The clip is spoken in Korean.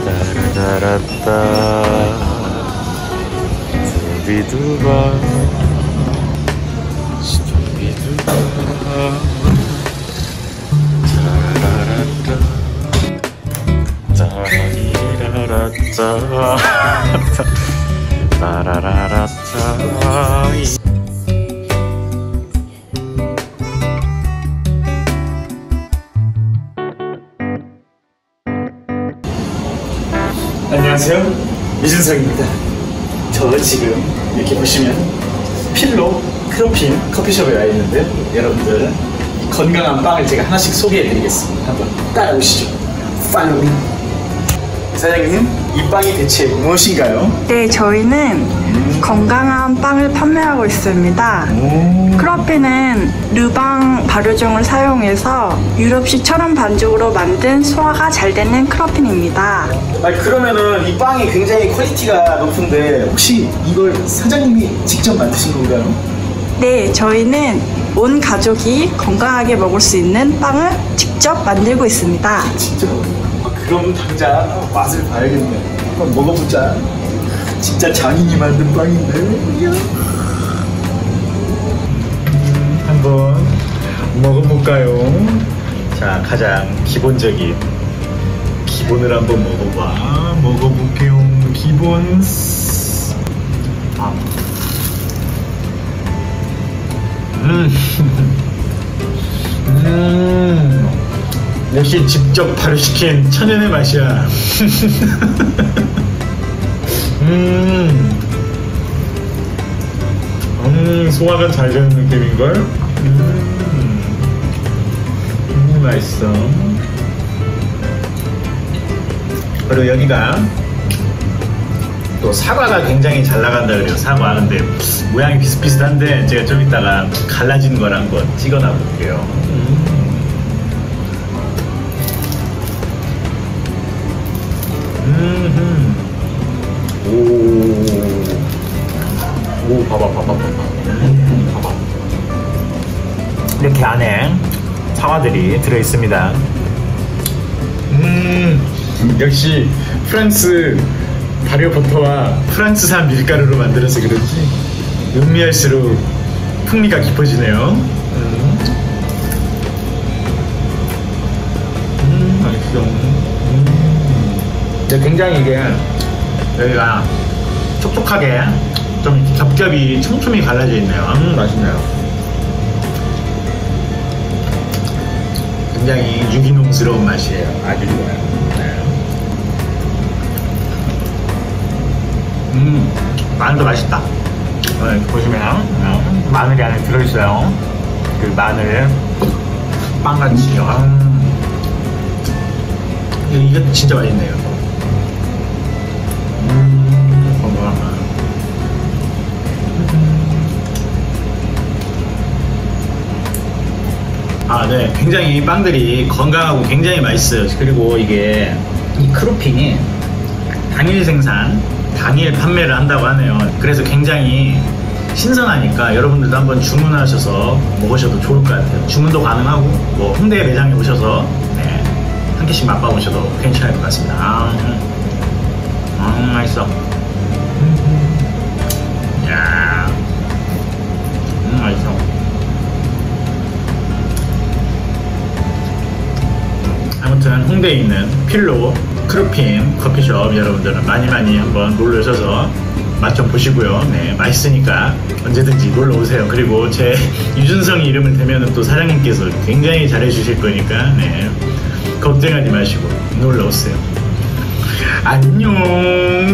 따라라라따 두비두바 두비두바 따라라라따 따라라라따. 안녕하세요, 유준석입니다. 저 지금 이렇게 보시면 필로 크로핀 커피숍에 와 있는데요. 여러분들 건강한 빵을 제가 하나씩 소개해 드리겠습니다. 한번 따라오시죠. 팔로우 미. 사장님, 이 빵이 대체 무엇인가요? 네, 저희는 건강한 빵을 판매하고 있습니다. 크로핀은 르방 발효종을 사용해서 유럽식 철원 반죽으로 만든 소화가 잘 되는 크로핀입니다. 그러면은 이 빵이 굉장히 퀄리티가 높은데 혹시 이걸 사장님이 직접 만드신 건가요? 네, 저희는 온 가족이 건강하게 먹을 수 있는 빵을 직접 만들고 있습니다. 진짜? 그럼 당장 맛을 봐야겠네. 한번 먹어보자. 진짜 장인이 만든 빵인데. 한번 먹어볼까요? 자, 가장 기본적인 기본을 한번 먹어봐. 먹어볼게요. 기본. 역시 직접 발효시킨 천연의 맛이야. 소화가 잘 되는 느낌인걸? 맛있어. 그리고 여기가 또 사과가 굉장히 잘 나간다 그래요. 사과. 근데 모양이 비슷비슷한데 제가 좀 이따가 갈라진 걸 한번 찍어놔 볼게요. 오, 봐봐. 이렇게 안에 사과들이 들어있습니다. 역시 프랑스 발효 버터와 프랑스산 밀가루로 만들어서 그런지 음미할수록 풍미가 깊어지네요. 맛있어. 근데 굉장히 이게 여기가 촉촉하게 좀 겹겹이 촘촘히 갈라져 있네요. 맛있네요. 굉장히 유기농스러운 맛이에요. 아주 좋아요. 네. 마늘도 맛있다. 보시면 마늘이 안에 들어있어요. 그 마늘 빵같이. 이게 진짜 맛있네요. 네. 굉장히 빵들이 건강하고 굉장히 맛있어요. 그리고 이게 이 크로핀이 당일 생산, 당일 판매를 한다고 하네요. 그래서 굉장히 신선하니까 여러분들도 한번 주문하셔서 먹으셔도 좋을 것 같아요. 주문도 가능하고 뭐 홍대 매장에 오셔서 한 개씩 맛봐보셔도 괜찮을 것 같습니다. 맛있어. 야, 맛있어. 아무튼 홍대에 있는 필로 크로핀 커피숍 여러분들은 많이 한번 놀러 오셔서 맛 좀 보시고요. 네, 맛있으니까 언제든지 놀러 오세요. 그리고 제 유준성이 이름을 대면은 또 사장님께서 굉장히 잘해 주실 거니까 걱정하지 마시고 놀러 오세요. 안녕.